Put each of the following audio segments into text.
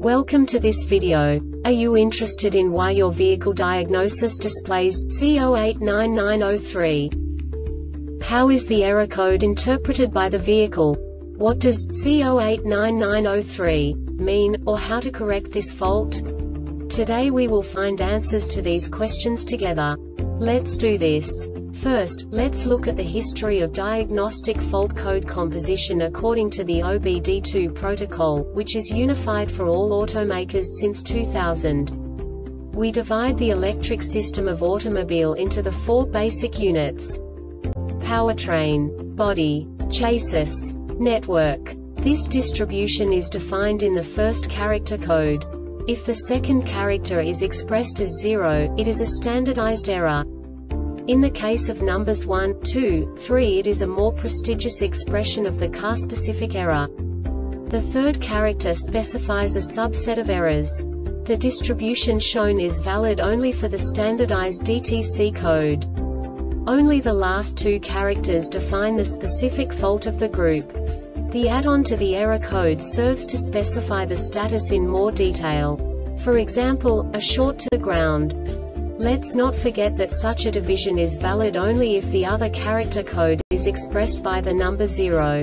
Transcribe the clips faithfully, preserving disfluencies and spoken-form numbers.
Welcome to this video. Are you interested in why your vehicle diagnosis displays C zero eight nine nine zero three? How is the error code interpreted by the vehicle? What does C zero eight nine nine zero three mean, or how to correct this fault? Today we will find answers to these questions together. Let's do this. First, let's look at the history of diagnostic fault code composition according to the O B D two protocol, which is unified for all automakers since two thousand. We divide the electric system of automobile into the four basic units: powertrain, body, chassis, network. This distribution is defined in the first character code. If the second character is expressed as zero, it is a standardized error. In the case of numbers one, two, three, it is a more prestigious expression of the car-specific error. The third character specifies a subset of errors. The distribution shown is valid only for the standardized D T C code. Only the last two characters define the specific fault of the group. The add-on to the error code serves to specify the status in more detail. For example, a short to the ground. Let's not forget that such a division is valid only if the other character code is expressed by the number zero.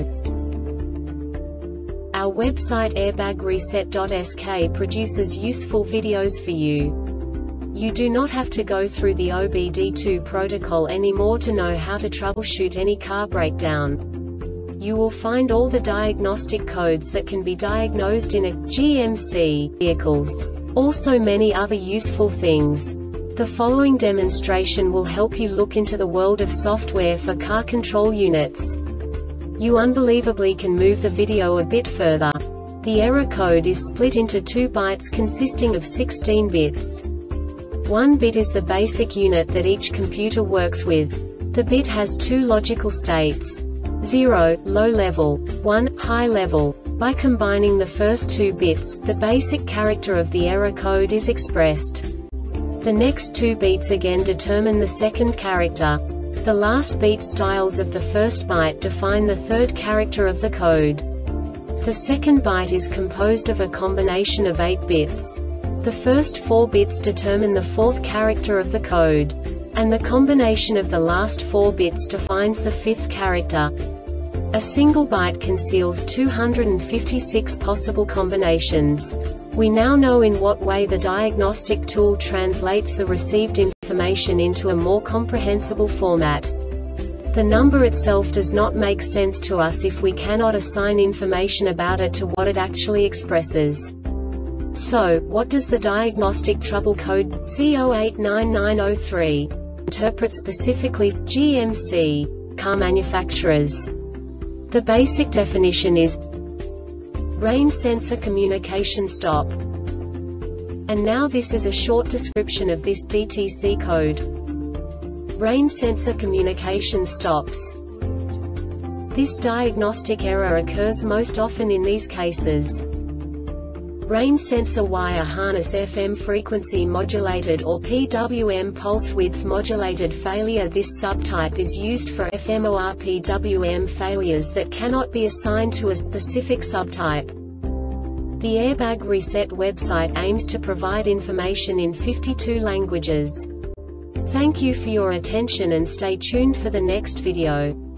Our website airbag reset dot S K produces useful videos for you. You do not have to go through the O B D two protocol anymore to know how to troubleshoot any car breakdown. You will find all the diagnostic codes that can be diagnosed in a G M C vehicles. Also many other useful things. The following demonstration will help you look into the world of software for car control units. You unbelievably can move the video a bit further. The error code is split into two bytes consisting of sixteen bits. One bit is the basic unit that each computer works with. The bit has two logical states: zero, low level, one, high level. By combining the first two bits, the basic character of the error code is expressed. The next two beats again determine the second character. The last beat styles of the first byte define the third character of the code. The second byte is composed of a combination of eight bits. The first four bits determine the fourth character of the code. And the combination of the last four bits defines the fifth character. A single byte conceals two hundred fifty-six possible combinations. We now know in what way the diagnostic tool translates the received information into a more comprehensible format. The number itself does not make sense to us if we cannot assign information about it to what it actually expresses. So, what does the diagnostic trouble code C zero eight nine nine zero three interpret specifically for G M C car manufacturers? The basic definition is rain sensor communication stop. And now this is a short description of this D T C code. Rain sensor communication stops. This diagnostic error occurs most often in these cases: rain sensor wire harness F M frequency modulated or P W M pulse width modulated failure. This subtype is used for F M or P W M failures that cannot be assigned to a specific subtype. The Airbag Reset website aims to provide information in fifty-two languages. Thank you for your attention and stay tuned for the next video.